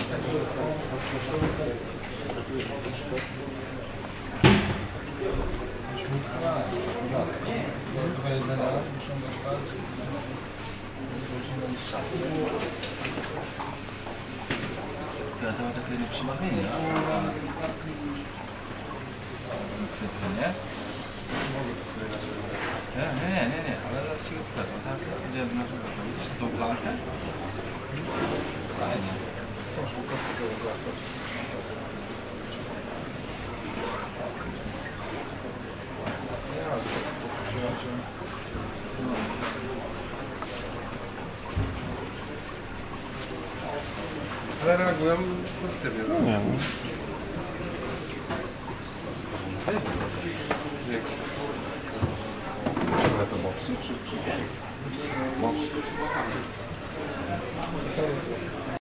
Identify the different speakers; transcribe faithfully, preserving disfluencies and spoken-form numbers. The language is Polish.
Speaker 1: Do jedzenia muszą dostać.
Speaker 2: Ja dałem takie nieprzymawienie, cyfry, nie? Nie, nie, nie, nie, nie, ale zaraz ci go pokażę. Teraz idziemy na przykład, widzisz tą klamkę? Fajnie.
Speaker 1: Proszę, proszę go zobaczyć. Ja, to ale reagują pozytywnie. No nie, no. Ciągle to mopsy, czy... czy... Mopsy.